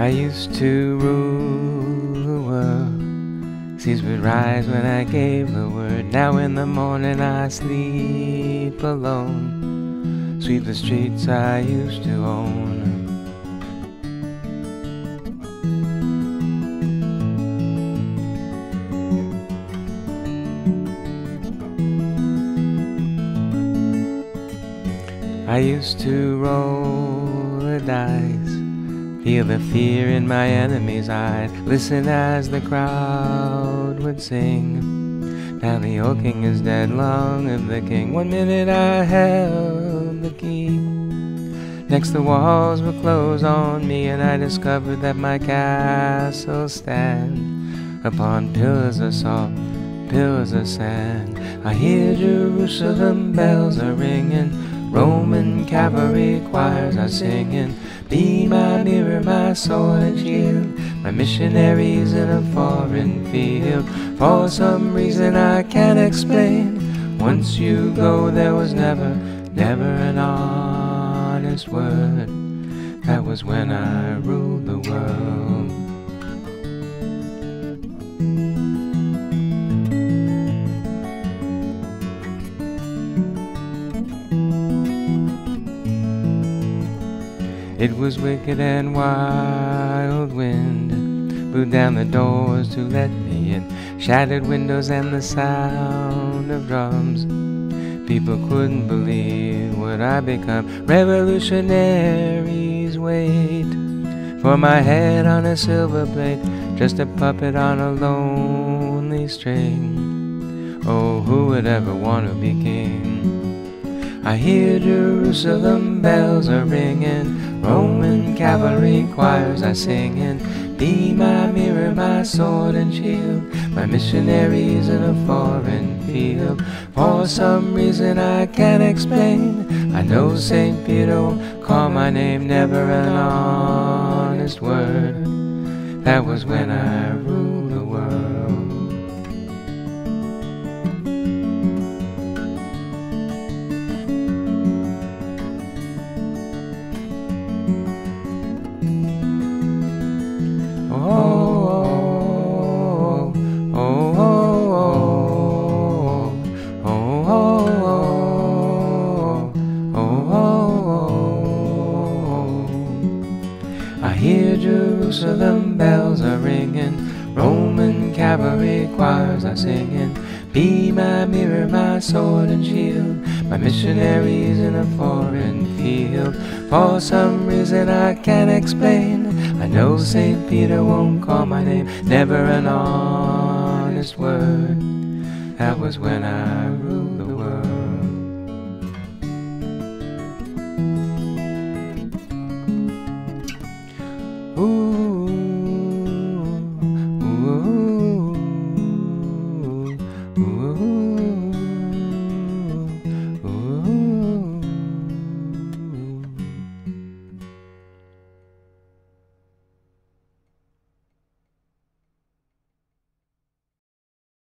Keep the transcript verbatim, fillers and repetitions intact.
I used to rule the world. Seas would rise when I gave the word. Now in the morning I sleep alone. Sweep the streets I used to own. I used to roll the dice, feel the fear in my enemy's eyes, listen as the crowd would sing. Now the old king is dead, long live the king. One minute I held the key, next the walls were closed on me, and I discovered that my castle stand upon pillars of salt, pillars of sand. I hear Jerusalem bells are ringing, Roman cavalry choirs are singing. Be my mirror, my sword and shield, my missionaries in a foreign field. For some reason I can't explain, once you go there was never, never an honest word. That was when I ruled the world. It was wicked and wild wind blew down the doors to let me in, shattered windows and the sound of drums. People couldn't believe what I'd become. Revolutionaries wait for my head on a silver plate, just a puppet on a lonely string. Oh, who would ever want to be king? I hear Jerusalem bells are ringing, Roman cavalry choirs are singing. Be my mirror, my sword and shield, my missionaries in a foreign field. For some reason I can't explain, I know Saint Peter won't call my name, never an honest word. That was when I ruled the world. I hear Jerusalem bells are ringing, Roman cavalry choirs are singing. Be my mirror, my sword and shield, my missionaries in a foreign field. For some reason I can't explain, I know Saint Peter won't call my name, never an honest word. That was when I ruled.